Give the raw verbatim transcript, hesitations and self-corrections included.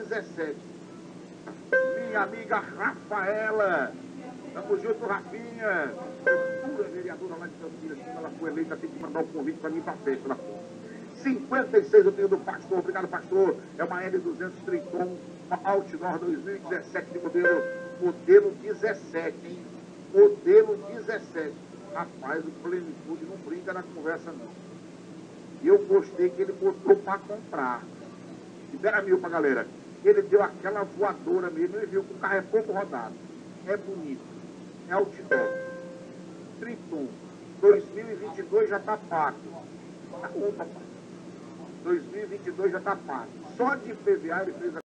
dezessete. Minha amiga Rafaela. Tamo junto, Rafinha. Futura vereadora lá de Campinas, quando ela foi eleita, tem que mandar um convite para mim para festa lá fora. cinquenta e seis eu tenho do Pastor. Obrigado, Pastor. É uma L duzentos Triton, uma Outdoor dois mil e dezessete de modelo, modelo dezessete, hein? Modelo dezessete. Rapaz, o Plenitude não brinca na conversa, não. E eu gostei que ele botou para comprar. Libera mil pra galera. Ele deu aquela voadora mesmo. Ele viu que o carro é pouco rodado. É bonito. É outdoor. Triton. dois mil e vinte e dois já tá pago. Tá bom, papai. dois mil e vinte e dois já tá pago. Só de P V A ele fez a